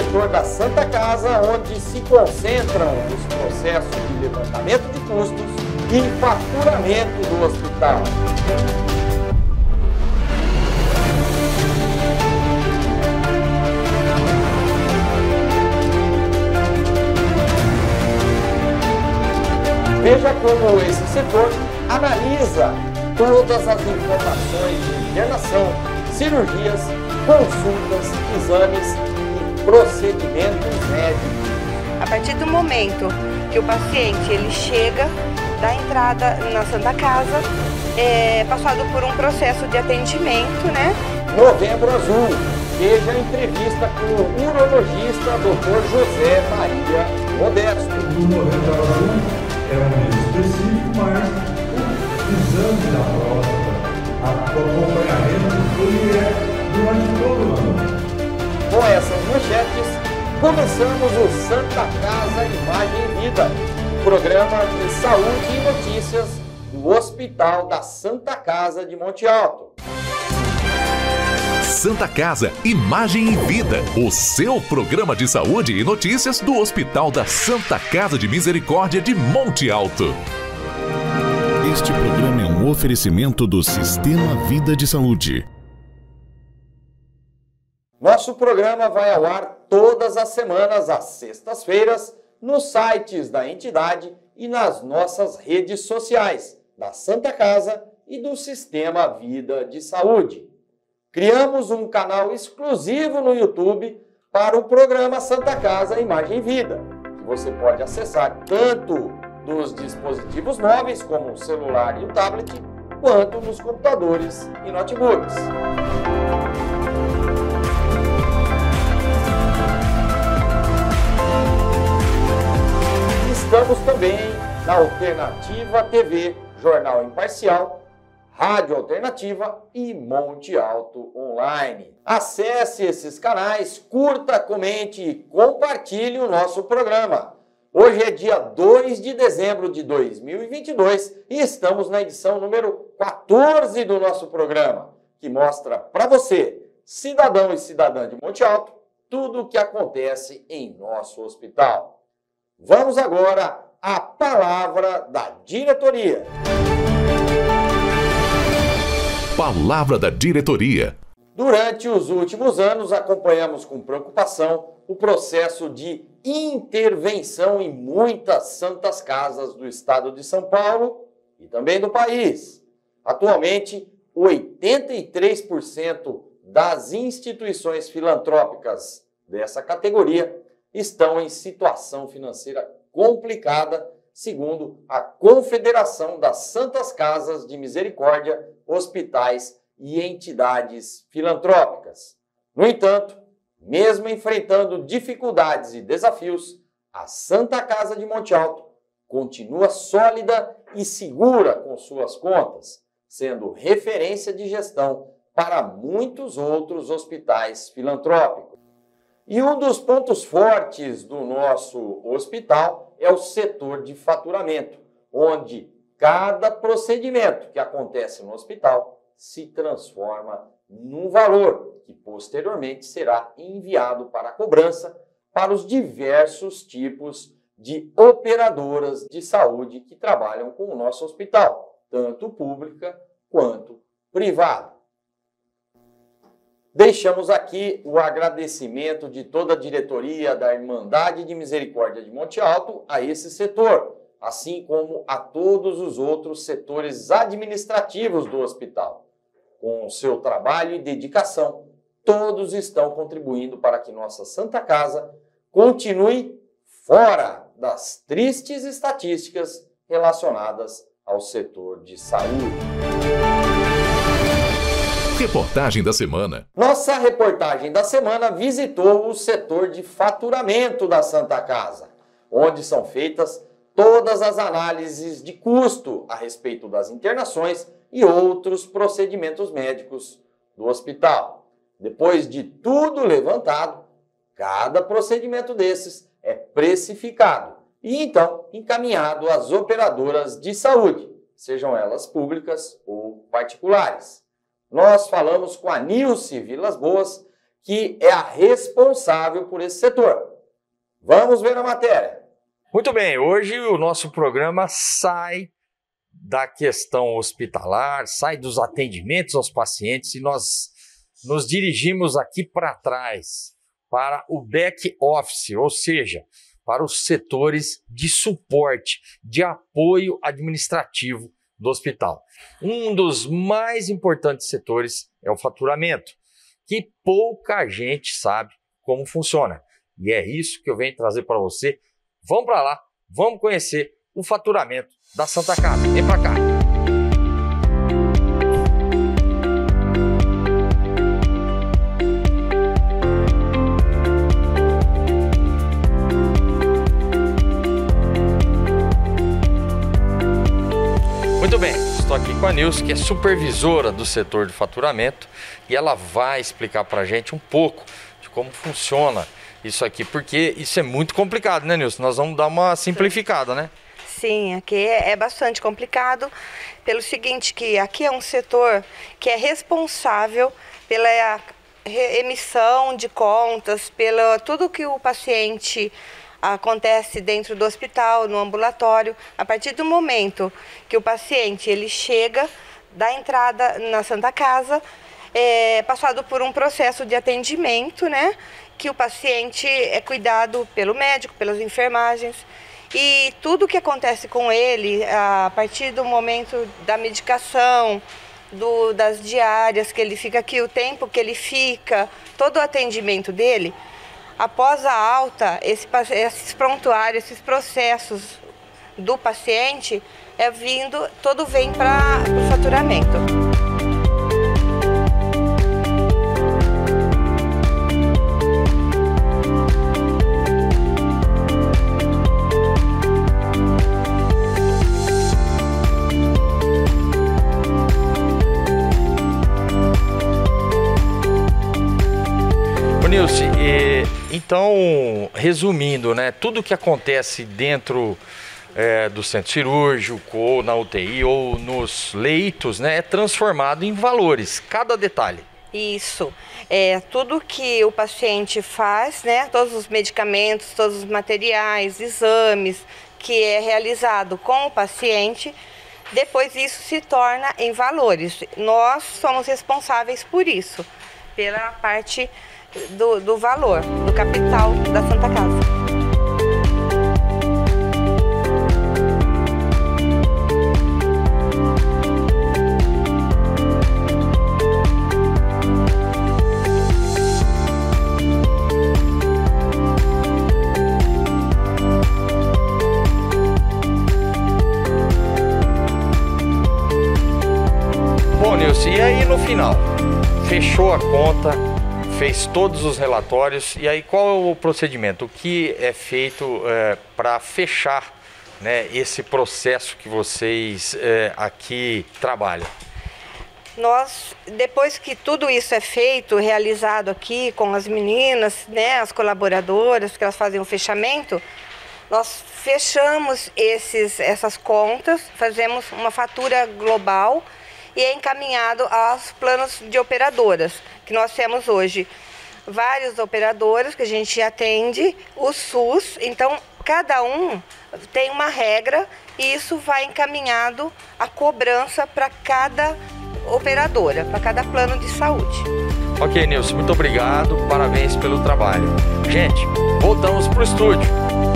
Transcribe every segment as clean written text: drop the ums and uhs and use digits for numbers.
setor da Santa Casa, onde se concentram os processos de levantamento de custos e faturamento do hospital. Veja como esse setor analisa todas as informações de internação, cirurgias, consultas, exames e procedimentos médicos. A partir do momento que o paciente ele chega da entrada na Santa Casa, é passado por um processo de atendimento, né? Novembro Azul. Veja a entrevista com o urologista Dr. José Maria Modesto. O Novembro Azul é um mês específico, mas o exame da próstata, o acompanhamento, ele é durante todo o ano. Com essas manchetes, começamos o Santa Casa Imagem e Vida, programa de saúde e notícias do Hospital da Santa Casa de Monte Alto. Santa Casa Imagem e Vida, o seu programa de saúde e notícias do Hospital da Santa Casa de Misericórdia de Monte Alto. Este programa é um oferecimento do Sistema Vida de Saúde. Nosso programa vai ao ar todas as semanas, às sextas-feiras, nos sites da entidade e nas nossas redes sociais, da Santa Casa e do Sistema Vida de Saúde. Criamos um canal exclusivo no YouTube para o programa Santa Casa Imagem e Vida, que você pode acessar tanto nos dispositivos móveis, como o celular e o tablet, quanto nos computadores e notebooks. Estamos também na Alternativa TV, Jornal Imparcial, Rádio Alternativa e Monte Alto Online. Acesse esses canais, curta, comente e compartilhe o nosso programa. Hoje é dia 2 de dezembro de 2022 e estamos na edição número 14 do nosso programa, que mostra para você, cidadão e cidadã de Monte Alto, tudo o que acontece em nosso hospital. Vamos agora à palavra da diretoria. Palavra da diretoria. Durante os últimos anos, acompanhamos com preocupação o processo de intervenção em muitas santas casas do estado de São Paulo e também do país. Atualmente, 83% das instituições filantrópicas dessa categoria estão em situação financeira complicada, segundo a Confederação das Santas Casas de Misericórdia, Hospitais e Entidades Filantrópicas. No entanto, mesmo enfrentando dificuldades e desafios, a Santa Casa de Monte Alto continua sólida e segura com suas contas, sendo referência de gestão para muitos outros hospitais filantrópicos. E um dos pontos fortes do nosso hospital é o setor de faturamento, onde cada procedimento que acontece no hospital se transforma num valor que posteriormente será enviado para a cobrança para os diversos tipos de operadoras de saúde que trabalham com o nosso hospital, tanto pública quanto privada. Deixamos aqui o agradecimento de toda a diretoria da Irmandade de Misericórdia de Monte Alto a esse setor, assim como a todos os outros setores administrativos do hospital. Com seu trabalho e dedicação, todos estão contribuindo para que nossa Santa Casa continue fora das tristes estatísticas relacionadas ao setor de saúde. Reportagem da semana. Nossa reportagem da semana visitou o setor de faturamento da Santa Casa, onde são feitas todas as análises de custo a respeito das internações e outros procedimentos médicos do hospital. Depois de tudo levantado, cada procedimento desses é precificado e então encaminhado às operadoras de saúde, sejam elas públicas ou particulares. Nós falamos com a Nilce Vilas Boas, que é a responsável por esse setor. Vamos ver a matéria. Muito bem, hoje o nosso programa sai da questão hospitalar, sai dos atendimentos aos pacientes e nós nos dirigimos aqui para trás, para o back office, ou seja, para os setores de suporte, de apoio administrativo do hospital. Um dos mais importantes setores é o faturamento, que pouca gente sabe como funciona. E é isso que eu venho trazer para você. Vamos para lá, vamos conhecer o faturamento da Santa Casa. Vem para cá. Muito bem, estou aqui com a Nilce, que é supervisora do setor de faturamento, e ela vai explicar para a gente um pouco de como funciona isso aqui, porque isso é muito complicado, né, Nilce? Nós vamos dar uma simplificada, né? Sim, aqui é bastante complicado, pelo seguinte, que aqui é um setor que é responsável pela emissão de contas, pelo tudo que o paciente acontece dentro do hospital, no ambulatório. A partir do momento que o paciente ele chega, da entrada na Santa Casa, é passado por um processo de atendimento, né? Que o paciente é cuidado pelo médico, pelas enfermagens, e tudo que acontece com ele, a partir do momento da medicação, das diárias que ele fica aqui, o tempo que ele fica, todo o atendimento dele, após a alta, esses prontuários, esses processos do paciente, todo vem para o faturamento. Nilce, então, resumindo, né, tudo que acontece dentro do centro cirúrgico, ou na UTI, ou nos leitos, né, é transformado em valores, cada detalhe. Isso, tudo que o paciente faz, né, todos os medicamentos, todos os materiais, exames que é realizado com o paciente, depois isso se torna em valores. Nós somos responsáveis por isso, pela parte do valor, do capital da Santa Casa. Bom, Nilce, e aí no final? Fechou a conta, fez todos os relatórios, e aí qual é o procedimento? O que é feito para fechar, né, esse processo que vocês aqui trabalham? Nós, depois que tudo isso é feito, realizado aqui com as meninas, né, as colaboradoras, que elas fazem o fechamento, nós fechamos essas contas, fazemos uma fatura global e é encaminhado aos planos de operadoras, que nós temos hoje várias operadoras que a gente atende, o SUS, então cada um tem uma regra e isso vai encaminhado a cobrança para cada operadora, para cada plano de saúde. Ok, Nilce, muito obrigado, parabéns pelo trabalho. Gente, voltamos para o estúdio.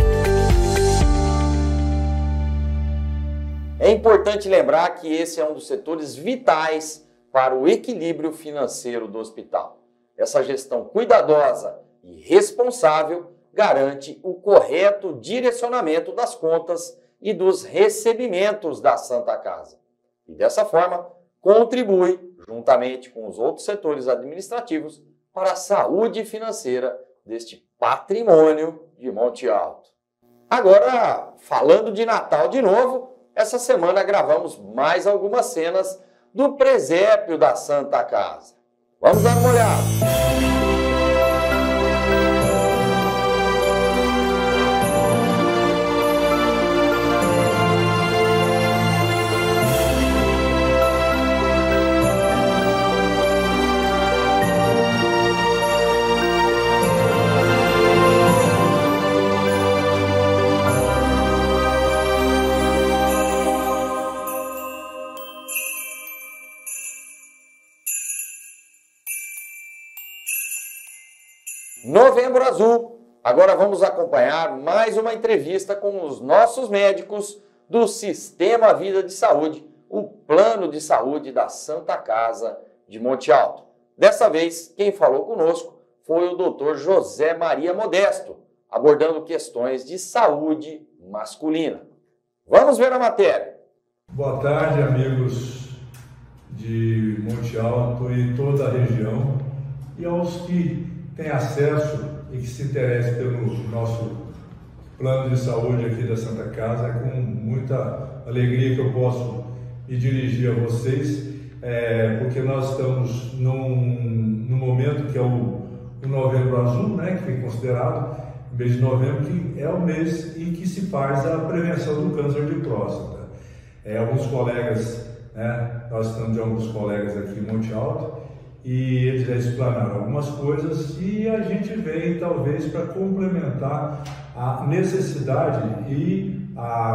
É importante lembrar que esse é um dos setores vitais para o equilíbrio financeiro do hospital. Essa gestão cuidadosa e responsável garante o correto direcionamento das contas e dos recebimentos da Santa Casa. E dessa forma, contribui, juntamente com os outros setores administrativos, para a saúde financeira deste patrimônio de Monte Alto. Agora, falando de Natal de novo, essa semana gravamos mais algumas cenas do presépio da Santa Casa. Vamos dar uma olhada. Novembro Azul. Agora vamos acompanhar mais uma entrevista com os nossos médicos do Sistema Vida de Saúde, o Plano de Saúde da Santa Casa de Monte Alto. Dessa vez, quem falou conosco foi o Dr. José Maria Modesto, abordando questões de saúde masculina. Vamos ver a matéria. Boa tarde, amigos de Monte Alto e toda a região, e aos que têm acesso e que se interessem pelo nosso plano de saúde aqui da Santa Casa. É com muita alegria que eu posso me dirigir a vocês, porque nós estamos num momento que é o Novembro Azul, né, que foi considerado o mês de novembro, que é o mês em que se faz a prevenção do câncer de próstata. Alguns colegas, né, nós estamos de alguns colegas aqui em Monte Alto, e eles já explanaram algumas coisas, e a gente vem talvez para complementar a necessidade e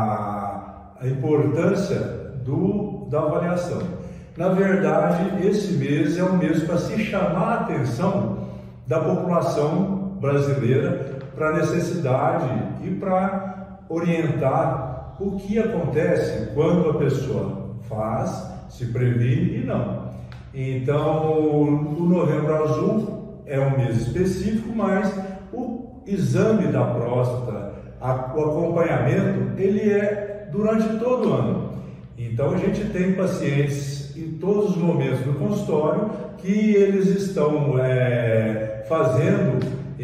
a importância da avaliação. Na verdade, esse mês é um mês para se chamar a atenção da população brasileira para a necessidade e para orientar o que acontece quando a pessoa faz, se previne e não. Então, o Novembro Azul é um mês específico, mas o exame da próstata, o acompanhamento, ele é durante todo o ano. Então, a gente tem pacientes em todos os momentos do consultório que eles estão fazendo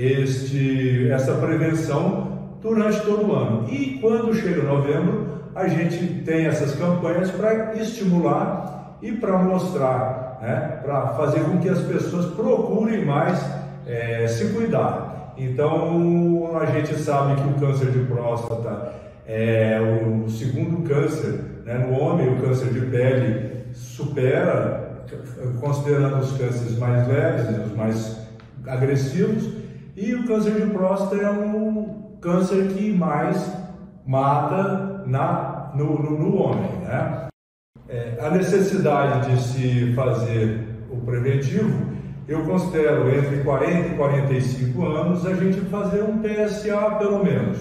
essa prevenção durante todo o ano. E quando chega novembro, a gente tem essas campanhas para estimular e para mostrar, para fazer com que as pessoas procurem mais se cuidar. Então, a gente sabe que o câncer de próstata é o segundo câncer, né, no homem. O câncer de pele supera, considerando os cânceres mais leves e os mais agressivos, e o câncer de próstata é um câncer que mais mata no homem, né? A necessidade de se fazer o preventivo, eu considero entre 40 e 45 anos a gente fazer um PSA pelo menos.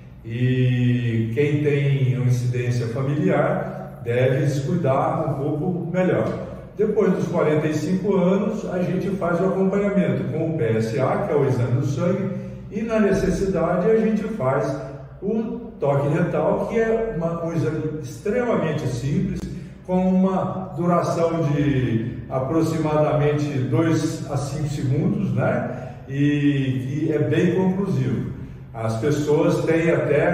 E quem tem uma incidência familiar deve se cuidar um pouco melhor. Depois dos 45 anos, a gente faz o acompanhamento com o PSA, que é o exame do sangue, e na necessidade a gente faz o toque retal, que é um exame extremamente simples, com uma duração de aproximadamente 2 a 5 segundos, né? E que é bem conclusivo. As pessoas têm até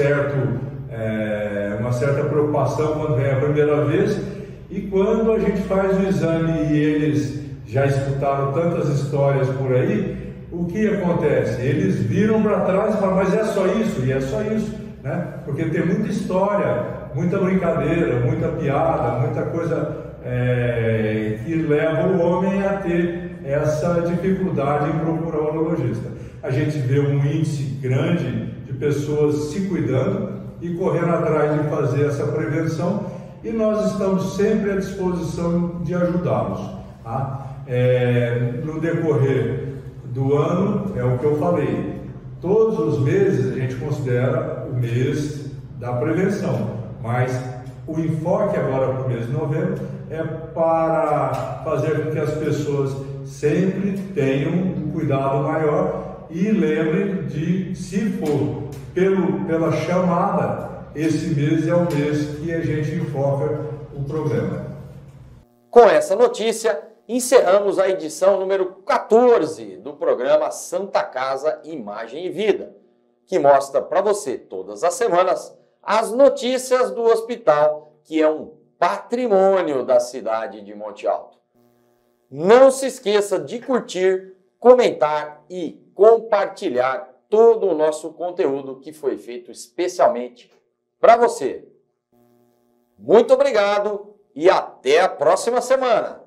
uma certa preocupação quando vem a primeira vez, e quando a gente faz o exame e eles já escutaram tantas histórias por aí, o que acontece? Eles viram para trás e falam, mas é só isso? E é só isso, né? Porque tem muita história, muita brincadeira, muita piada, muita coisa que leva o homem a ter essa dificuldade em procurar o urologista. A gente vê um índice grande de pessoas se cuidando e correndo atrás de fazer essa prevenção, e nós estamos sempre à disposição de ajudá-los, tá? No decorrer do ano, é o que eu falei, todos os meses a gente considera o mês da prevenção, mas o enfoque agora para o mês de novembro é para fazer com que as pessoas sempre tenham um cuidado maior e lembrem de, se for pela chamada, esse mês é o mês que a gente enfoca o programa. Com essa notícia, encerramos a edição número 14 do programa Santa Casa Imagem e Vida, que mostra para você todas as semanas as notícias do hospital, que é um patrimônio da cidade de Monte Alto. Não se esqueça de curtir, comentar e compartilhar todo o nosso conteúdo que foi feito especialmente para você. Muito obrigado e até a próxima semana.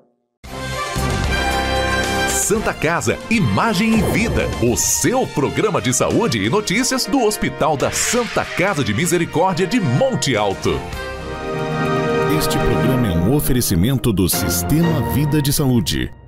Santa Casa Imagem e Vida, o seu programa de saúde e notícias do Hospital da Santa Casa de Misericórdia de Monte Alto. Este programa é um oferecimento do Sistema Vida de Saúde.